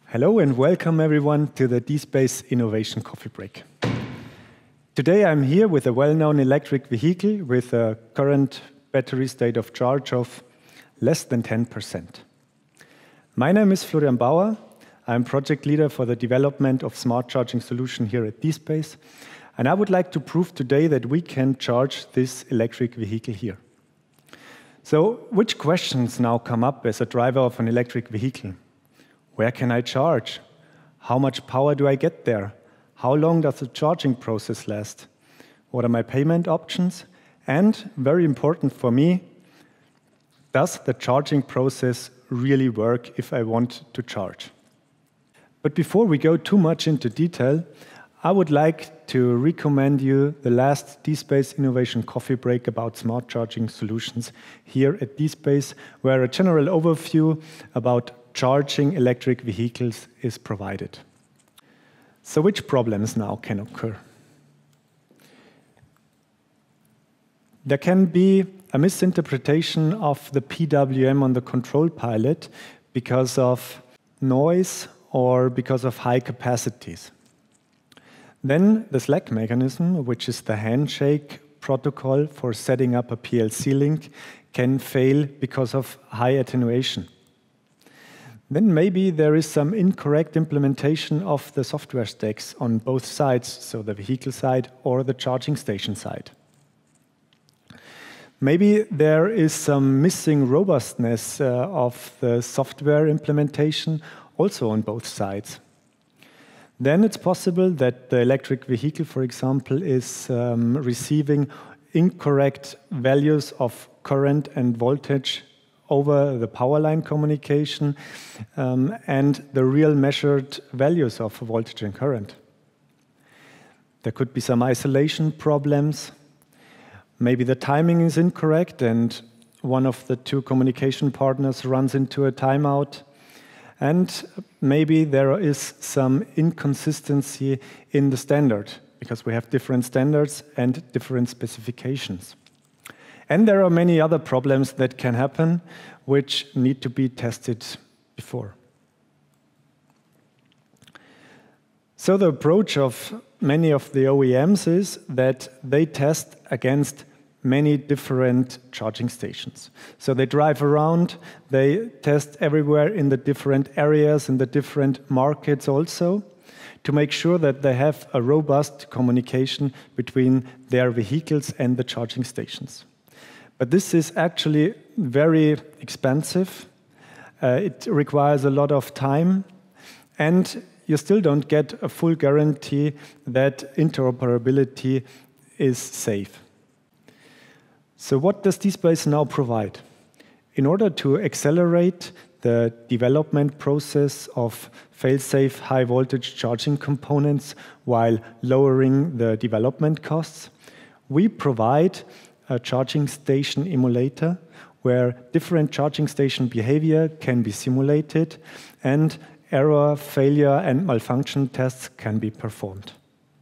Hello and welcome everyone to the dSPACE Innovation Coffee Break. Today I'm here with a well-known electric vehicle with a current battery state of charge of less than 10%. My name is Florian Bauer. I'm project leader for the development of smart charging solution here at dSPACE, and I would like to prove today that we can charge this electric vehicle here. So, which questions now come up as a driver of an electric vehicle? Where can I charge? How much power do I get there? How long does the charging process last? What are my payment options? And, very important for me, does the charging process really work if I want to charge? But before we go too much into detail, I would like to recommend you the last dSPACE Innovation Coffee Break about smart charging solutions here at dSPACE, where a general overview about charging electric vehicles is provided. So which problems now can occur? There can be a misinterpretation of the PWM on the control pilot because of noise or because of high capacities. Then the slack mechanism, which is the handshake protocol for setting up a PLC link, can fail because of high attenuation. Then maybe there is some incorrect implementation of the software stacks on both sides, so the vehicle side or the charging station side. Maybe there is some missing robustness of the software implementation also on both sides. Then it's possible that the electric vehicle, for example, is receiving incorrect values of current and voltage over the power line communication and the real measured values of voltage and current. There could be some isolation problems. Maybe the timing is incorrect and one of the two communication partners runs into a timeout. And maybe there is some inconsistency in the standard because we have different standards and different specifications. And there are many other problems that can happen which need to be tested before. So the approach of many of the OEMs is that they test against many different charging stations. So they drive around, they test everywhere in the different areas, in the different markets also, to make sure that they have a robust communication between their vehicles and the charging stations. But this is actually very expensive. It requires a lot of time, and you still don't get a full guarantee that interoperability is safe. So what does dSPACE now provide? In order to accelerate the development process of failsafe high-voltage charging components while lowering the development costs, we provide a charging station emulator where different charging station behavior can be simulated and error, failure, and malfunction tests can be performed.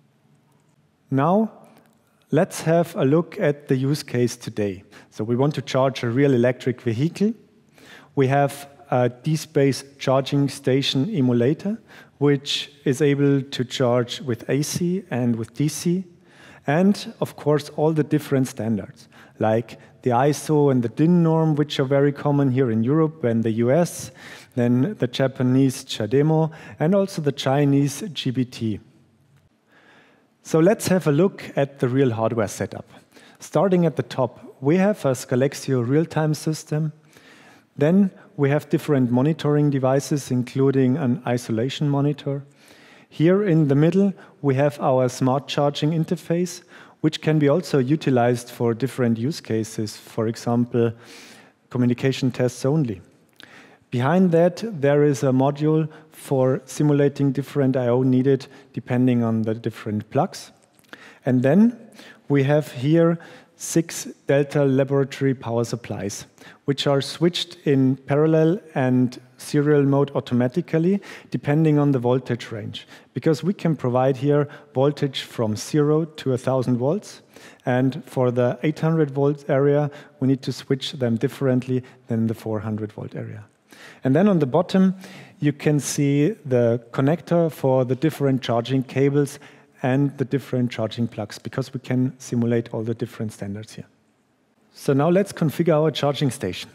Now, let's have a look at the use case today. So we want to charge a real electric vehicle. We have a dSPACE charging station emulator, which is able to charge with AC and with DC, and of course all the different standards, like the ISO and the DIN norm, which are very common here in Europe and the US, then the Japanese CHAdeMO, and also the Chinese GBT. So let's have a look at the real hardware setup. Starting at the top, we have a Scalexio real-time system. Then we have different monitoring devices, including an isolation monitor. Here in the middle, we have our smart charging interface, which can be also utilized for different use cases, for example, communication tests only. Behind that, there is a module for simulating different I/O needed depending on the different plugs. And then we have here 6 Delta laboratory power supplies, which are switched in parallel and serial mode automatically, depending on the voltage range. Because we can provide here voltage from 0 to 1000 volts, and for the 800 volt area, we need to switch them differently than the 400 volt area. And then on the bottom, you can see the connector for the different charging cables and the different charging plugs, because we can simulate all the different standards here. So now let's configure our charging station.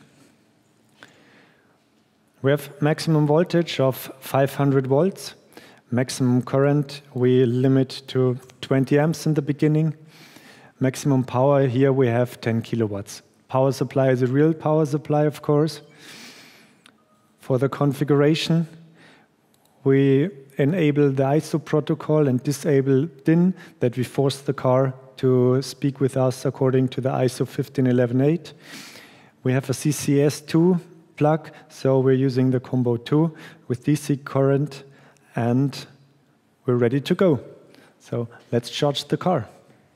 We have maximum voltage of 500 volts. Maximum current we limit to 20 amps in the beginning. Maximum power, here we have 10 kilowatts. Power supply is a real power supply, of course. For the configuration, we enable the ISO protocol and disable DIN, that we force the car to speak with us according to the ISO 15118. We have a CCS2 plug, so we're using the combo 2 with DC current, and we're ready to go. So let's charge the car.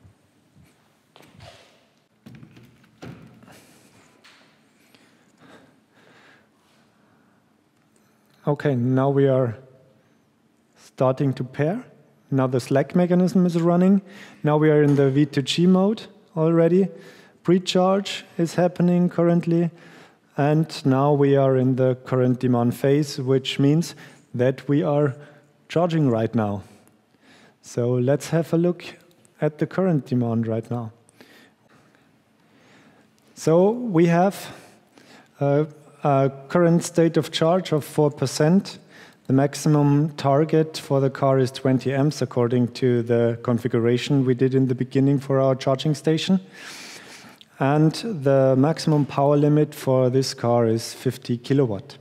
Okay, now we are starting to pair. Now the slack mechanism is running. Now we are in the V2G mode already. Pre-charge is happening currently. And now we are in the current demand phase, which means that we are charging right now. So let's have a look at the current demand right now. So we have a current state of charge of 4%. The maximum target for the car is 20 amps according to the configuration we did in the beginning for our charging station. And the maximum power limit for this car is 50 kilowatt.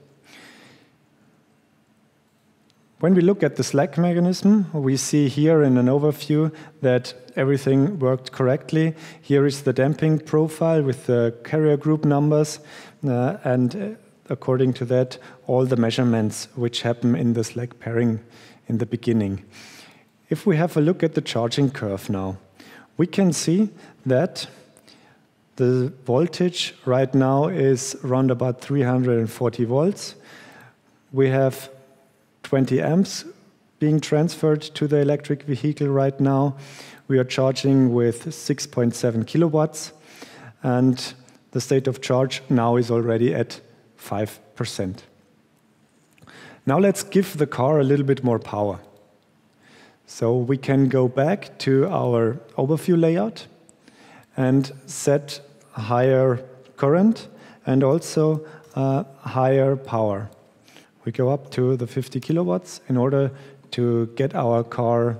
When we look at the slack mechanism, we see here in an overview that everything worked correctly. Here is the damping profile with the carrier group numbers, and according to that, all the measurements which happen in the slack pairing in the beginning. If we have a look at the charging curve now, we can see that the voltage right now is around about 340 volts. We have 20 amps being transferred to the electric vehicle right now. We are charging with 6.7 kilowatts, and the state of charge now is already at 5%. Now let's give the car a little bit more power. So we can go back to our overview layout and set higher current and also higher power. We go up to the 50 kilowatts in order to get our car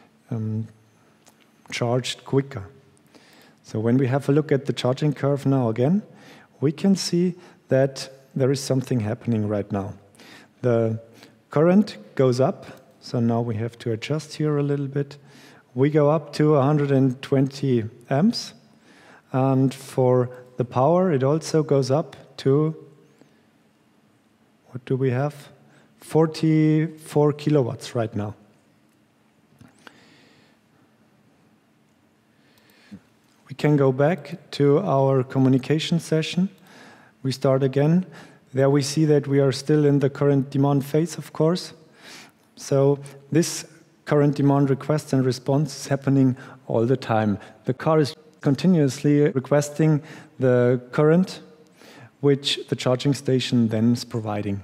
charged quicker. So when we have a look at the charging curve now again, we can see that there is something happening right now. The current goes up, so now we have to adjust here a little bit. We go up to 120 amps, and for the power, it also goes up to, what do we have? 44 kilowatts right now. We can go back to our communication session. We start again. There we see that we are still in the current demand phase, of course. So this current demand request and response is happening all the time. The car is continuously requesting the current, which the charging station then is providing.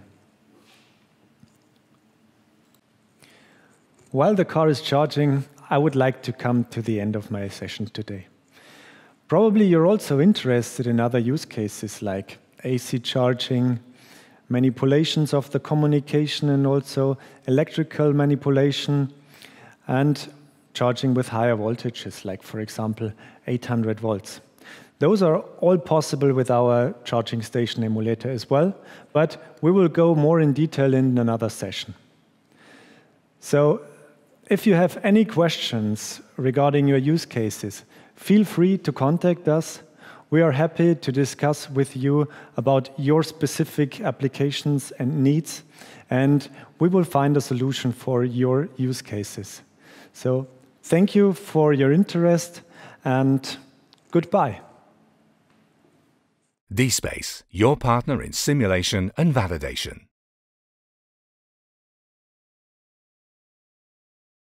While the car is charging, I would like to come to the end of my session today. Probably you're also interested in other use cases like AC charging, manipulations of the communication, and also electrical manipulation, and charging with higher voltages, like, for example, 800 volts. Those are all possible with our charging station emulator as well, but we will go more in detail in another session. So if you have any questions regarding your use cases, feel free to contact us. We are happy to discuss with you about your specific applications and needs, and we will find a solution for your use cases. So thank you for your interest, and goodbye. dSPACE, your partner in simulation and validation.